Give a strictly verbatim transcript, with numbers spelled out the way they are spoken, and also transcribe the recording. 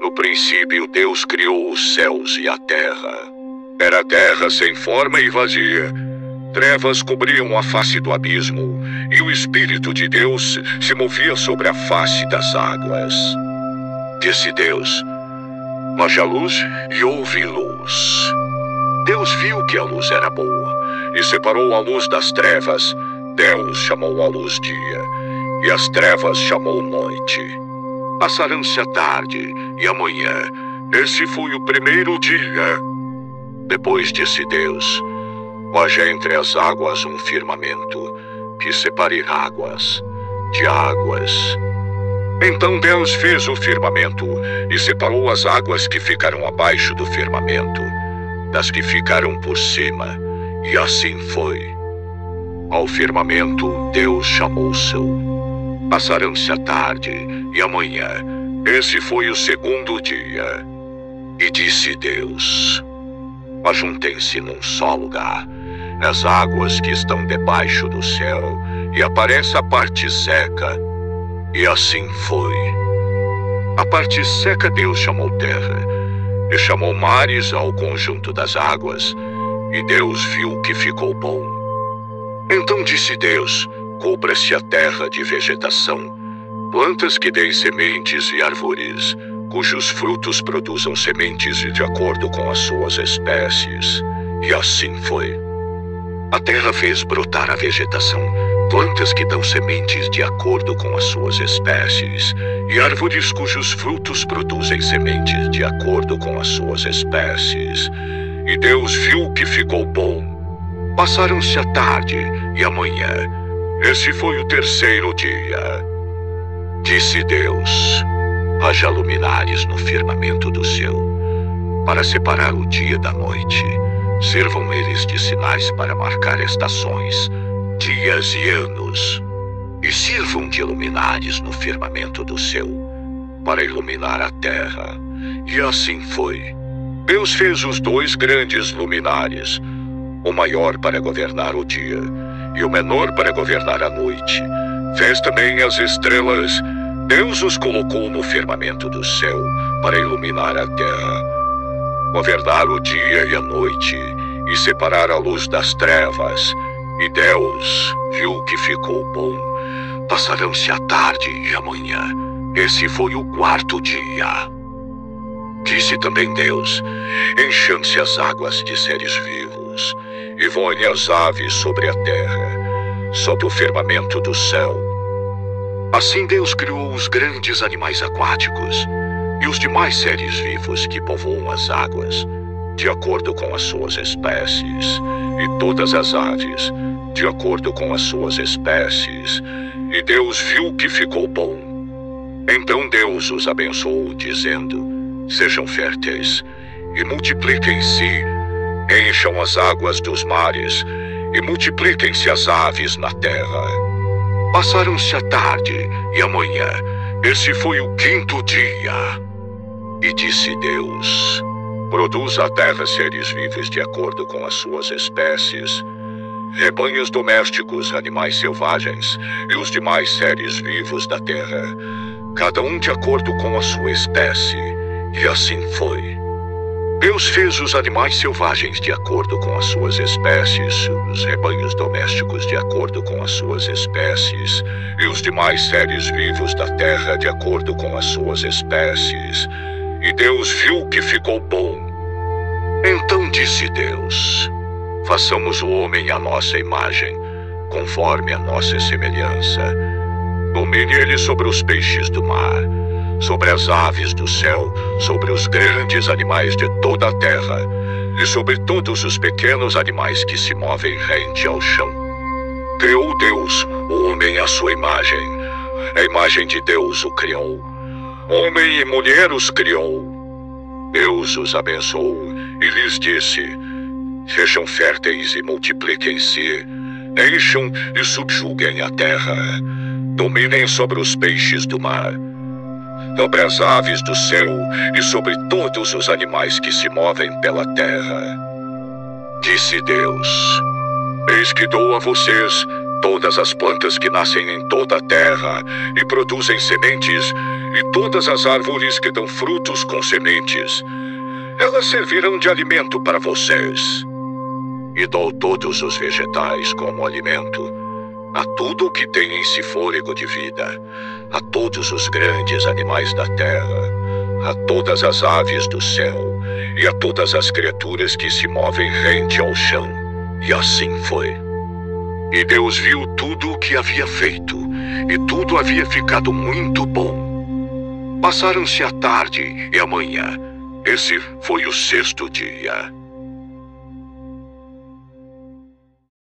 No princípio, Deus criou os céus e a terra. Era a terra sem forma e vazia. Trevas cobriam a face do abismo, e o Espírito de Deus se movia sobre a face das águas. Disse Deus: haja luz, e houve luz. Deus viu que a luz era boa, e separou a luz das trevas. Deus chamou a luz dia, e as trevas chamou noite. Passaram-se a tarde e a manhã. Esse foi o primeiro dia. Depois disse Deus: haja entre as águas um firmamento, que separe águas de águas. Então Deus fez o firmamento e separou as águas que ficaram abaixo do firmamento das que ficaram por cima, e assim foi. Ao firmamento Deus chamou Céu. Passaram-se a tarde e a manhã. Esse foi o segundo dia. E disse Deus: ajuntem-se num só lugar as águas que estão debaixo do céu, e apareça a parte seca. E assim foi. A parte seca Deus chamou terra, e chamou mares ao conjunto das águas, e Deus viu que ficou bom. Então disse Deus: cubra-se a terra de vegetação, plantas que deem sementes e árvores, cujos frutos produzam sementes de acordo com as suas espécies. E assim foi. A terra fez brotar a vegetação, plantas que dão sementes de acordo com as suas espécies, e árvores cujos frutos produzem sementes de acordo com as suas espécies. E Deus viu que ficou bom. Passaram-se a tarde e a manhã. Esse foi o terceiro dia. Disse Deus: haja luminares no firmamento do céu, para separar o dia da noite. Sirvam eles de sinais para marcar estações, dias e anos. E sirvam de luminares no firmamento do céu, para iluminar a terra. E assim foi. Deus fez os dois grandes luminares, o maior para governar o dia, e o menor para governar a noite. Fez também as estrelas. Deus os colocou no firmamento do céu, para iluminar a terra, governar o dia e a noite, e separar a luz das trevas. E Deus viu que ficou bom. Passarão-se a tarde e a manhã. Esse foi o quarto dia. Disse também Deus: encham-se as águas de seres vivos, e voem as aves sobre a terra, sob o firmamento do céu. Assim Deus criou os grandes animais aquáticos e os demais seres vivos que povoam as águas, de acordo com as suas espécies, e todas as aves, de acordo com as suas espécies. E Deus viu que ficou bom. Então Deus os abençoou, dizendo: sejam férteis e multipliquem-se, encham as águas dos mares, e multipliquem-se as aves na terra. Passaram-se a tarde e a manhã. Esse foi o quinto dia. E disse Deus: produza a terra seres vivos de acordo com as suas espécies, rebanhos domésticos, animais selvagens e os demais seres vivos da terra, cada um de acordo com a sua espécie. E assim foi. Deus fez os animais selvagens de acordo com as suas espécies, os rebanhos domésticos de acordo com as suas espécies, e os demais seres vivos da terra de acordo com as suas espécies. E Deus viu que ficou bom. Então disse Deus: façamos o homem à nossa imagem, conforme a nossa semelhança. Domine ele sobre os peixes do mar, sobre as aves do céu, sobre os grandes animais de toda a terra, e sobre todos os pequenos animais que se movem rente ao chão. Criou Deus o homem à sua imagem. A imagem de Deus o criou. Homem e mulher os criou. Deus os abençoou e lhes disse: sejam férteis e multipliquem-se, encham e subjuguem a terra, dominem sobre os peixes do mar, sobre as aves do céu e sobre todos os animais que se movem pela terra. Disse Deus: eis que dou a vocês todas as plantas que nascem em toda a terra e produzem sementes, e todas as árvores que dão frutos com sementes. Elas servirão de alimento para vocês. E dou todos os vegetais como alimento, a tudo o que tem em si fôlego de vida, a todos os grandes animais da terra, a todas as aves do céu e a todas as criaturas que se movem rente ao chão. E assim foi. E Deus viu tudo o que havia feito, e tudo havia ficado muito bom. Passaram-se a tarde e a manhã. Esse foi o sexto dia.